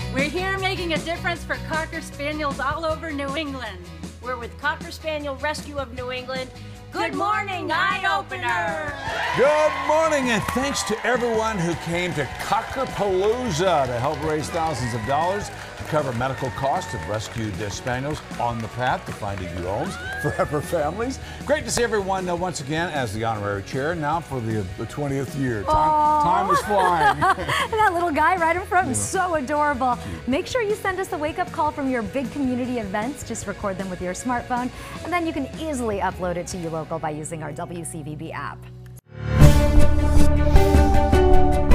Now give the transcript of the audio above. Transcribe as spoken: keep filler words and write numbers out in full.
We're here making a difference for Cocker Spaniels all over New England. We're with Cocker Spaniel Rescue of New England. Good morning, eye-opener! Good morning, and thanks to everyone who came to Cockerpalooza to help raise thousands of dollars to cover medical costs of rescued uh, spaniels on the path to finding new homes for forever families. Great to see everyone uh, once again as the honorary chair, now for the, the twentieth year. Time, time is flying. That little guy right in front is so adorable. Make sure you send us a wake-up call from your big community events. Just record them with your smartphone, and then you can easily upload it to you local by using our W C V B app.